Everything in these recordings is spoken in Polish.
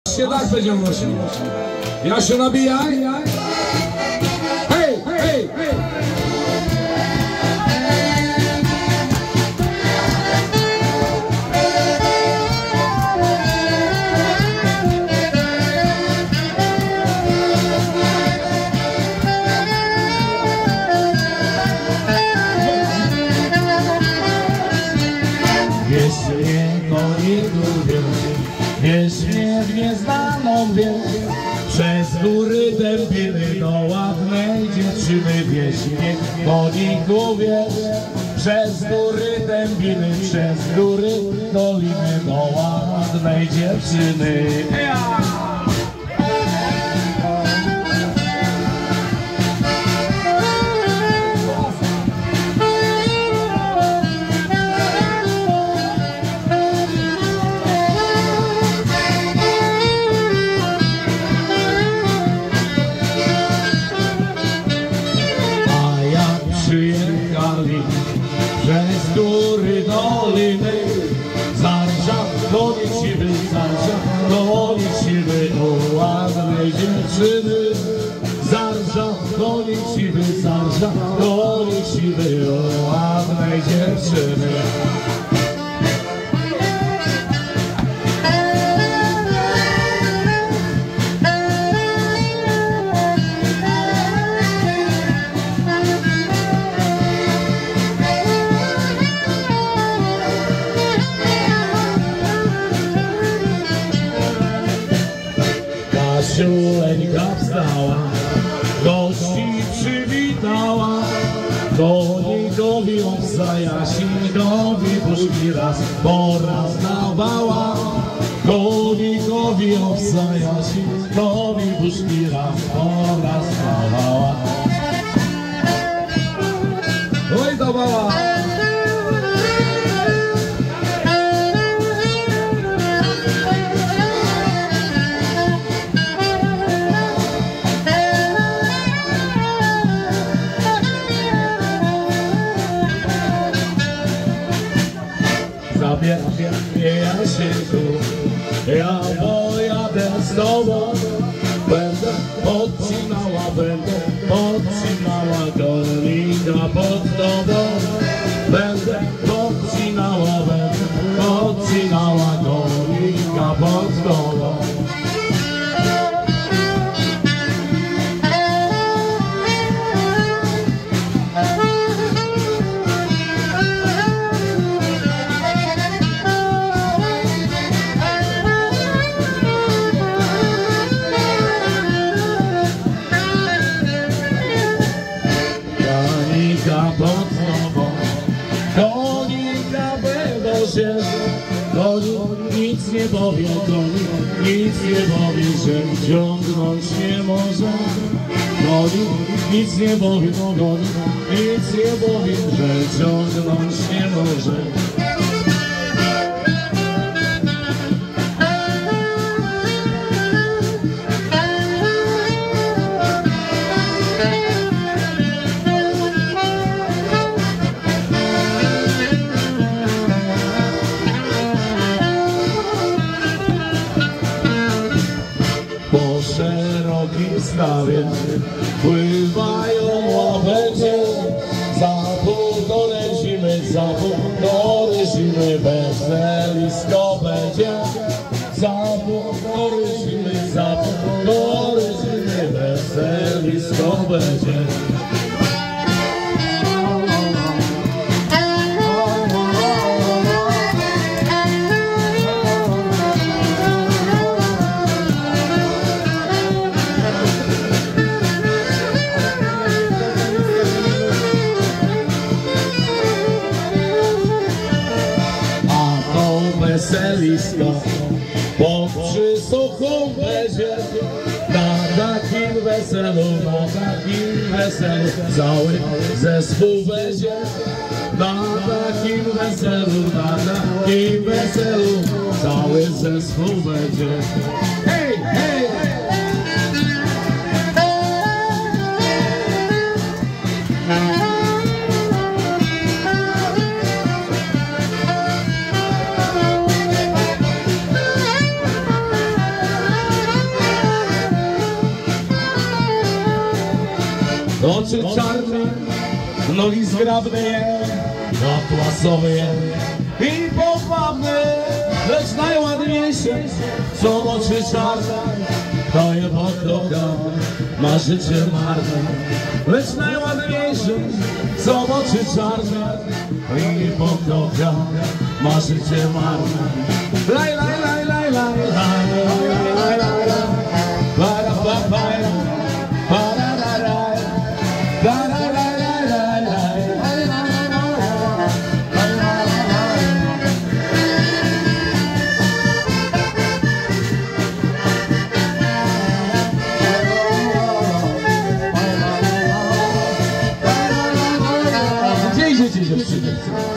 Się tak będziemy nosić. Jasiu, nabijaj. Hej, hej, hej. Wieś mnie w nieznaną wieś, przez góry dębiny do ładnej dziewczyny. Wieś mnie koniku wieś, przez góry dębiny, przez góry doliny do ładnej dziewczyny. Przez góry doliny, zarża konik siwy, zarża konik siwy do ładnej dziewczyny. Zarża konik siwy, zarża konik siwy do ładnej dziewczyny. Kasiuleńka wstała, gości przywitała, konikowi owca, Jasinkowi puszki raz po raz dawała. Konikowi owca, Jasinkowi puszki raz po raz dawała. Oj, dawała. Ja się tu, ja pojadę z tobą, będę podcinała konika pod tobą. Będę podcinała konika pod tobą. Konika będą się, konik nic nie powie, konik nic nie powie, że ciągnąć nie może. Konik nic nie powie, konik nic nie powie, że ciągnąć nie może. Po szerokim stawie pływają łabędzie, za półtorej zimy weselisko będzie. Za półtorej zimy weselisko będzie. Weselisko pod przysuchą będzie. Na takim weselu cały zespół będzie. Na takim weselu cały zespół będzie. Hej, hej! oczy czarne, nogi zgrabne, atłasowe i powabne, lecz najładniejsze są oczy czarne. Kto je pokocha, ma życie marne, lecz najładniejsze są oczy czarne. I pokocha, ma życie marne. Laj, laj, laj, laj, laj, laj, laj, laj, laj, laj. Para, pa, para, para, ra, ra. Para, ra, ra, ra, ra. Gdzie idziecie, dziewczyny?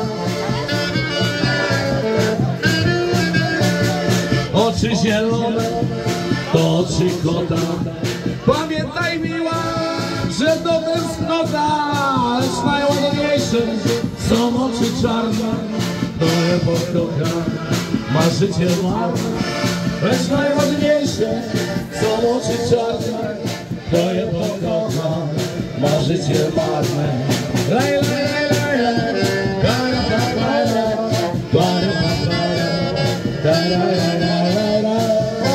Oczy zielone to oczy kota. Pamiętaj, miła, że to tęsknota, lecz najładniejsze są oczy czarne. Kto je pokocha, ma życie marne, lecz najładniejsze są oczy czarne. Kto je pokocha, ma życie marne. Laj, laj, laj, laj, laj. Para, pa, para, para, pa, para, para, laj, laj, laj, laj.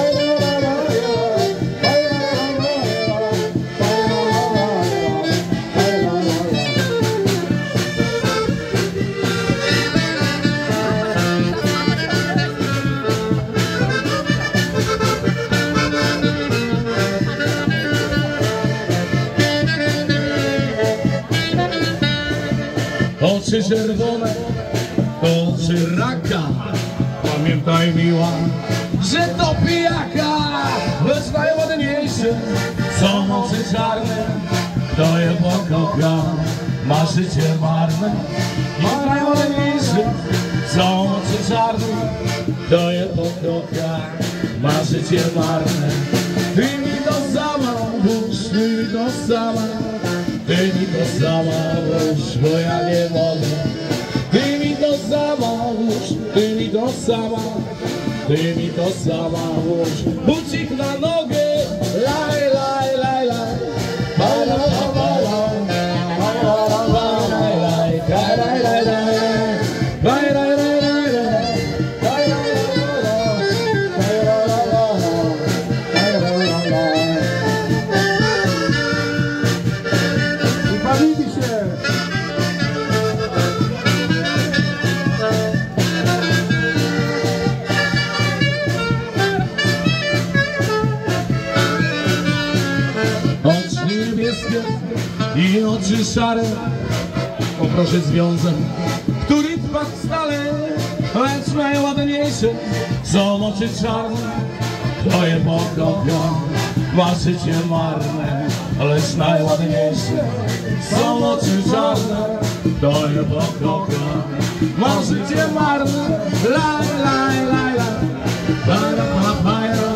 Oczy czerwone to oczy raka. Pamiętaj, miła, że to pijaka, lecz najładniejsze są oczy czarne. Kto je pokocha, ma życie marne. I najładniejsze są oczy czarne. Kto je pokocha, ma życie marne. Ty mi to sama włóż, ty mi to sama. Ty mi to sama włóż, bo ja nie mogę. Ty mi to sama włóż, ty mi to sama. Ty mi to sama włóż, bucik na nogę. Laj, laj, laj, laj. Para, pa, para. Para, para, laj, laj. Laj, laj, laj, laj. Laj, laj, laj, laj, laj. Laj, laj, laj, laj. Laj, laj, laj, laj. Bawimy się! Oczy niebieskie i oczy szare, poproszę związek, który trwa stale, lecz najładniejsze są oczy czarne. Kto je pokocha, ma życie marne, lecz najładniejsze są oczy czarne. Kto je pokocha, ma życie marne. Laj, laj, laj, laj. Para, pa, para.